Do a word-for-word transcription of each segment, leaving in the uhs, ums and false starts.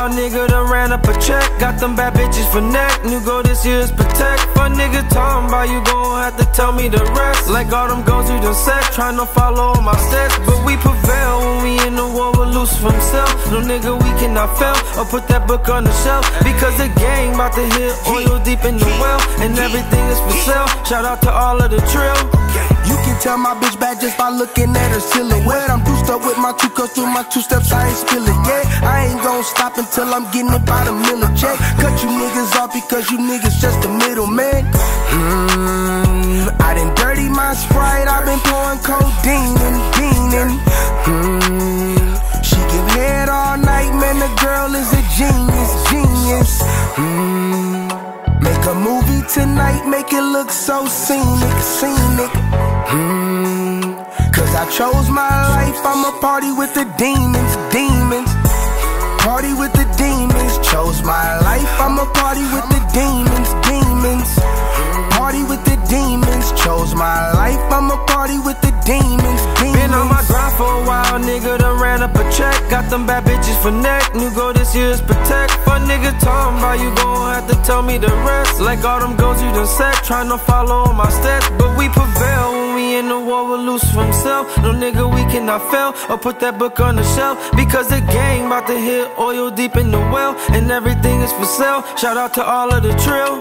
wild nigga done ran up a check. Got them bad bitches for neck. New goal this year is protect. Fun nigga talking about you gon' have to tell me the rest. Like all them goals you done set, tryna follow all my steps. But we prevail when we in the war with loose from self. No nigga we cannot fail or put that book on the shelf. Because the gang bout to hit oil deep in the well. And everything is for sale. Shout out to all of the trill. You can tell my bitch bad just by looking at her silhouette. I'm juiced up with my two cups through my two steps, I ain't spill it yet. I ain't gon' stop until I'm getting it by the middle check. Cut you niggas off because you niggas just a middleman. Mmm, I done dirty my Sprite, I been pouring codeine and beanin'. Mmm, she give head all night, man, the girl is a genius, genius. Mmm, make a movie tonight, make it look so scenic, scenic. Hmm, cause I chose my life, I'ma party with the demons, demons. Party with the demons, chose my life, I'ma party with the demons, demons. Party with the demons, chose my life, I'ma party with the demons, demons. Been on my grind for a while, nigga done ran up a check. Got them bad bitches for neck. New goal this year is protect. Fun nigga talking about you gon' have to tell me the rest. Like all them goals you done set, tryna follow all my steps. But we prevail when we in the war with loose from self. No nigga we cannot fail or put that book on the shelf. Because the gang bout to hit oil deep in the well. And everything is for sale. Shout out to all of the trill.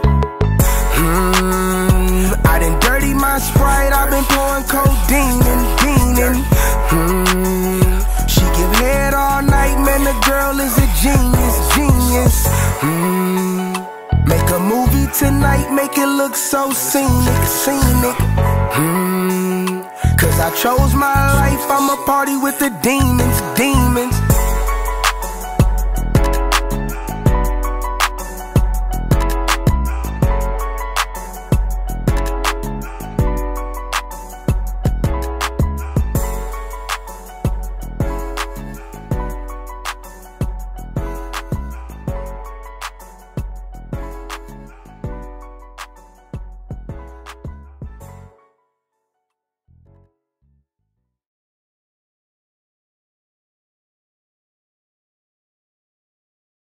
Mmm, I done dirty my Sprite, I been pouring codeine and beanin'. Mmm, she give head all night, man, the girl is a genius, genius. Mmm, make a movie tonight, make it look so scenic, scenic. Mmm, cause I chose my life, I'ma party with the demons, demons.